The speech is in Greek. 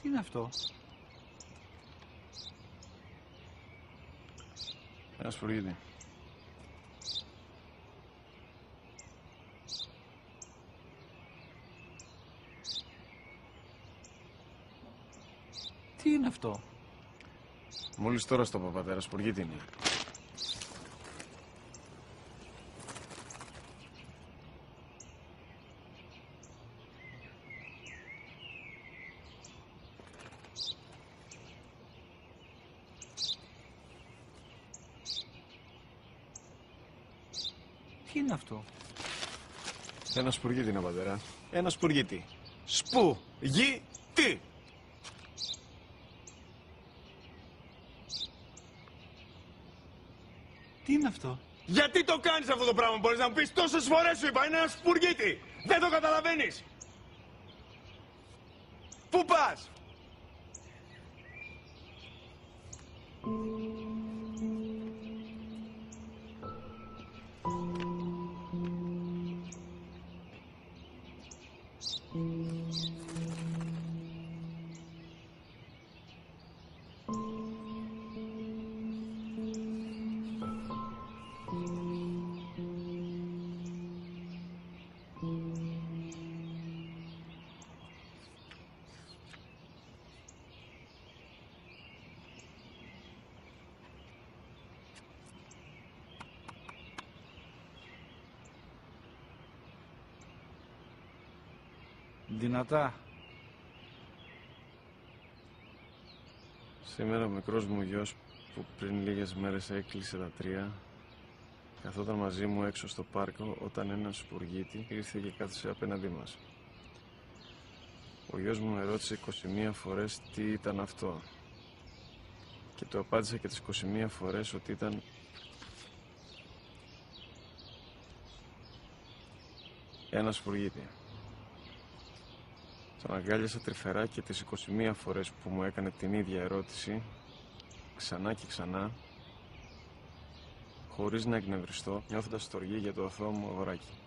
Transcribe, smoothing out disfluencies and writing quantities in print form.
Τι είναι αυτό? Ένα σπουργίτη. Τι είναι αυτό? Μόλις τώρα στο πατέρα, σπουργίτη είναι. Τι είναι αυτό? Ένα σπουργίτη είναι, πατέρα. Ένα σπουργίτη. Σπου-γι-τι! Τι είναι αυτό? Γιατί το κάνεις αυτό το πράγμα, μπορείς να μου πεις? Τόσες φορές σου είπα, είναι ένα σπουργίτη! Δεν το καταλαβαίνεις! Πού πας? Δυνατά. Σήμερα ο μικρός μου γιος που πριν λίγες μέρες έκλεισε τα 3 καθόταν μαζί μου έξω στο πάρκο όταν ένας σπουργίτη ήρθε και κάθισε απέναντί μας. Ο γιος μου με ρώτησε 21 φορές τι ήταν αυτό και του απάντησα και τις 21 φορές ότι ήταν ένα σπουργίτη. Τον αγκάλιασα τρυφερά και τις 21 φορές που μου έκανε την ίδια ερώτηση, ξανά και ξανά, χωρίς να εκνευριστώ, νιώθοντας στοργή για το αθώο μου αγοράκι.